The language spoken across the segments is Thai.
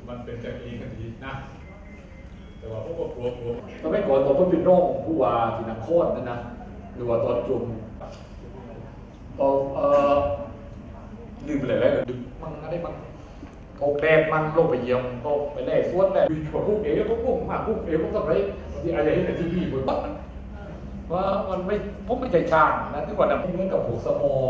มันเป็นกันเองกันดีนะแต่ว่าพวกกลัวตอนไม่ก่อนตอนเป็นร่องผู้ว่าที่นครนั่นนะหรือว่าตอนจุ่มตอนลืมไปเลยดึกมันอะไรมันโอกแดดมันลงไปเยี่ยมก็ไปแล่สวนแล่พวกเอ๋พวกมากพวกเอ๋พวกต้องไรที่อะไรที่ในทีวีบนบ้านว่ามันไม่ผมไม่ใจช่างนะที่ว่าน่ะเหมือนกับผูกสมอ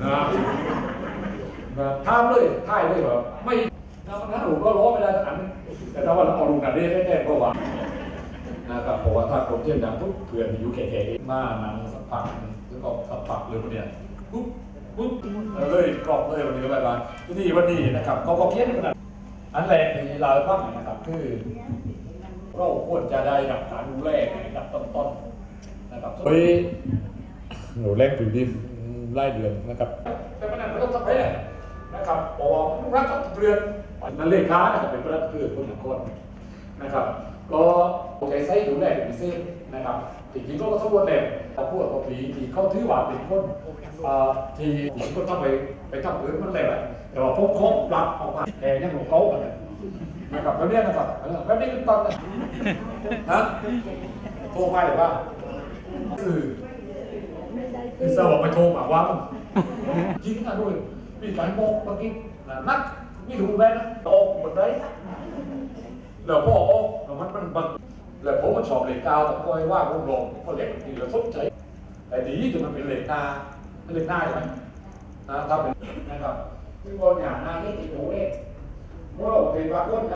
นะท่ามเลยท่ายเลยแบบไม่นะมันถ้าหนูก็ล้อไม่ได้อันแต่ถ้าว่าเราเอาลุงกันได้แน่ๆก็ว่านะครับเพราะว่าถ้าคนเที่ยวอย่างทุกเพื่อนอยู่แก่ๆมานั่งสักพักแล้วก็สักพักเลยคนเนี้ยปุ๊บเลยกรอบเลยวันนี้ก็ไปบ้านที่นี่วันนี้นะครับเขาเขียนขนาดอันแรกที่เราฟังนะครับคือเราควรจะได้รับการดูแลในระดับต้นๆนะครับโดยหนูแรกถึงดินไล่เดือนนะครับแต่ปัญหาไม่ต้องทำอะไรนะครับเพราะว่าทุกรัฐทุกเรือนนั่นเลขานะครับเป็นประธานคือคนหนึ่งคนนะครับก็ใจใช้ดูแลเป็นพิเศษนะครับจริงๆก็สมบูรณ์แบบเขาพูดกับผีที่เขาถือว่าเป็นคนที่ผมก็ต้องไปทำอื่นมันแหละแต่ว่าพวกเขาหลักออกมาแค่ยังหลงเขากันนะครับแล้วเนี่ยนะครับแล้วนี่คือตอนนะโทรไปหรือว่าคือสาวไปโทรมาว่าจริงนะด้วยมีการบอกเมื่อกี้นักไม่ถูกเลยนะโตหมดเลยแล้วพ่อโอ้มันแล้วผมมันชอบเหล็กกาวแต่คอยว่าผมลงคนเล็กนี่เราสนใจแต่ดีที่มันเป็นเหล็กหน้าใช่ไหมถ้าเป็นนะครับที่บนอย่างหน้าที่ติดหูเองเมื่อเราเป็นว่า